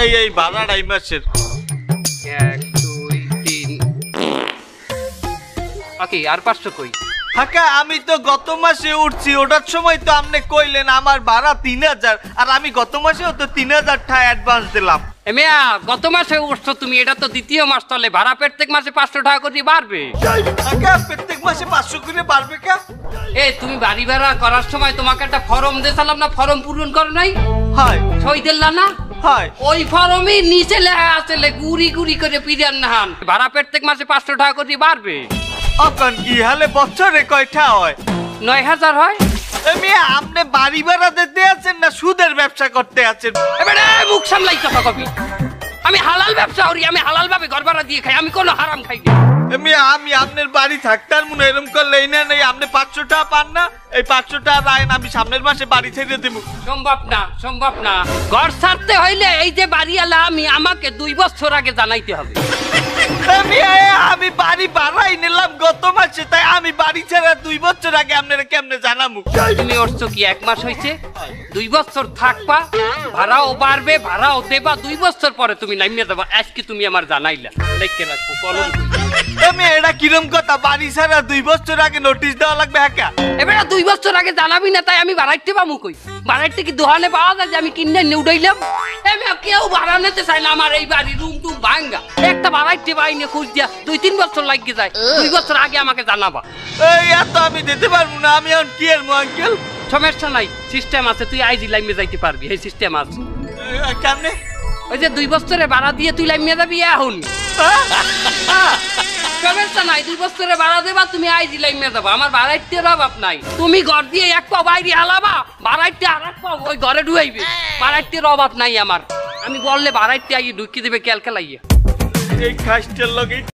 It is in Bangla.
এই ভাড়াটা এই মাসের 1 2 3 ওকে আর 500 কই কাকা আমি তো গত মাসে উঠছি ওটার সময় তো আপনি কইলেন আমার ভাড়া 3000 আর আমি গত মাসেও তো 3000 টাকা অ্যাডভান্স দিলাম এমিয়া গত মাসে উঠছো তুমি এটা তো দ্বিতীয় মাস চলে ভাড়া প্রত্যেক মাসে 500 টাকা করে বাড়বে কাকা প্রত্যেক মাসে 500 করে বাড়বে কা তুমি বাড়ি ভাড়া করার সময় তোমাকে একটা ফর্ম দিয়েছিলাম না ফর্ম পূরণ করো নাই হয় সই দিলা না হয় ওই ফর্মে নিচে লেখা আছে গুড়ি গুড়ি করে পিরিয়ান নাহান ভাড়া প্রত্যেক মাসে 500 টাকা করে বাড়বে এখন কি হালে বছরে কয়টা হয় 9000 হয় মিয়া আপনি বাড়ি ভাড়া দিতে আছেন না সুদের ব্যবসা করতে আছেন এবারে মুখ সামলাই কথা কবি আমি হালাল ব্যবসা করি আমি হালাল ভাবে ঘর ভাড়া দিয়ে খাই আমি কোনো হারাম খাই না মিয়া আমি আপনার বাড়ি থাকতাম মনে এরকম করলে নেই আপনি 500 টাকা পান না এই 500 টাকা রায়ন আমি সামনের মাসে বাড়ি ছেড়ে দেব সম্ভব না ঘর ছাড়তে হইলে এই যে বাড়িওয়ালা আমি আমাকে 2 বছর আগে জানাইতে হবে আমি বাড়ি ভাড়াই নিলাম গত মাসে তাই আমি বাড়ি ছেড়ে 2 বছর আগে আপনারা কেমনে জানামু তুমি উঠছো কি 1 মাস হইছে 2 বছর থাকবা ভাড়াও বাড়বে ভাড়াও দেবা 2 বছর পরে তুমি নামিয়ে দেবা আজকে তুমি আমার জানাইলা লিখে রাখো কলম আমি এটা কিরম কথা বাড়ি ছাড়া 2 বছর আগে নোটিশ দেওয়া লাগবে হাকা এবারে 2 বছর আগে জানাবি না তাই আমি বাড়াইতে পামু কই বাড়াইতে কি দোকানে পাওয়া যায় যে আমি কিনে নিয়ে উড়াইলাম আমি কেউ ভাড়া নিতে চাই না আমার এই বাড়ি রুম টুম ভাঙ্গা একটা বাড়াইতে পাইনি খুঁজ দিয়া 2-3 বছর লাগিয়ে যায় 2 বছর আগে আমাকে জানাবা এই এত আমি দিতে পারবো না আমি এখন কি এর আঙ্কেল সমস্যা নাই সিস্টেম আছে তুই আইজি লাইমে যাইতে পারবি এই সিস্টেম আছে কেমনে ওই যে 2 বছরে ভাড়া দিয়ে তুই লাইমে যাবি এখন সমস্যা নাই 2 বছরে ভাড়া দেবা তুমি আইজি লাইমে যাবা আমার ভাড়াইতে অভাব নাই তুমি ঘর দিয়ে এক পা বাইরে হালাবা ভাড়াইতে আর এক পা ওই ঘরে ঢুকাইবে ভাড়াইতে অভাব নাই আমার আমি বললে ভাড়াইতে আইয়ে ঢুকিয়ে দেবে ক্যালকালাইয়ে এই খাসটার লগে